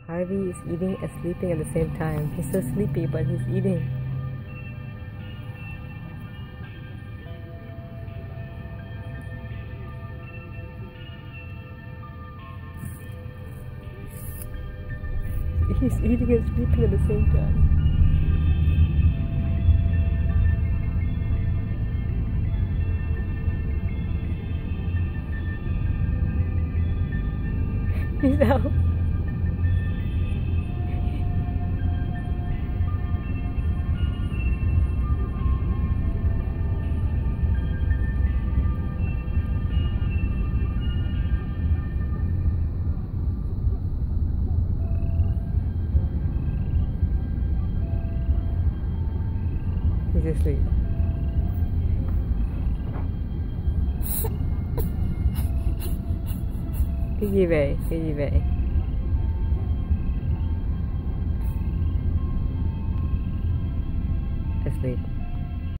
Harvey is eating and sleeping at the same time. He's so sleepy, but he's eating. He's eating and sleeping at the same time. He's out. He's asleep. Cái gì vậy? Cái gì vậy? Asleep.